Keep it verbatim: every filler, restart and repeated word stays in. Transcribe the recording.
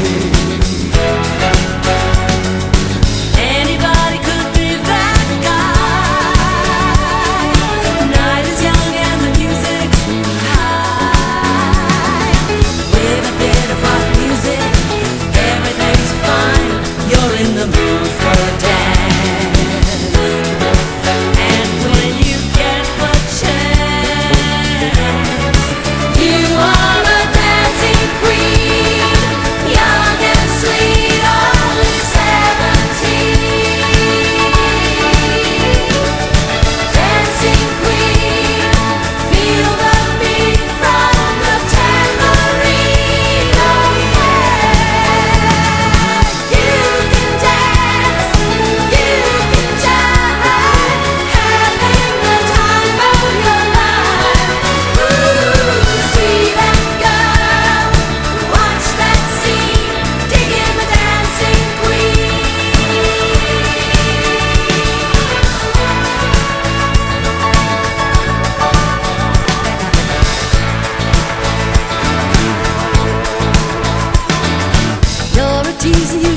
Anybody could be that guy. The night is young and the music's high. With a bit of rock music, everything's fine. You're in the mood for a dance. And when you get the chance, you are a dancing queen, young and sweet, only seventeen. Dancing queen, feel the beat from the tambourine. Oh yeah, you can dance, you can jive, having the time of your life. Ooh, see that girl, watch that scene, digging the dancing queen. You're a teaser, you